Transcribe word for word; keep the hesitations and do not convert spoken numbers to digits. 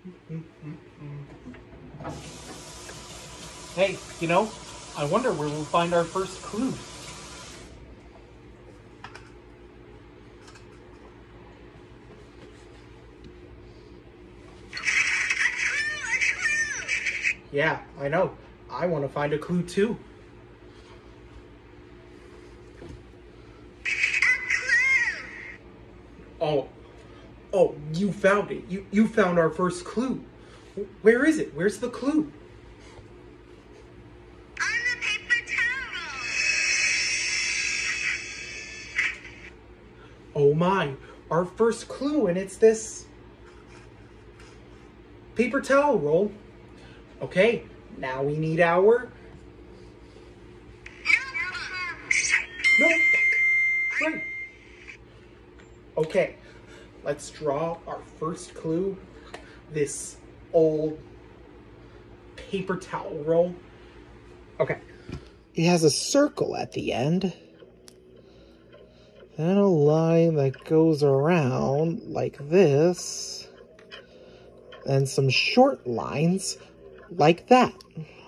Hey, you know, I wonder where we'll find our first clue. Yeah, I know. I want to find a clue too. A clue! Oh, oh, you found it. You, you found our first clue. Where is it? Where's the clue? On the paper towel! Oh my, our first clue, and it's this paper towel roll. Okay, now we need our notebook. Right. Okay, let's draw our first clue. This old paper towel roll. Okay. It has a circle at the end. And a line that goes around like this. And some short lines like that.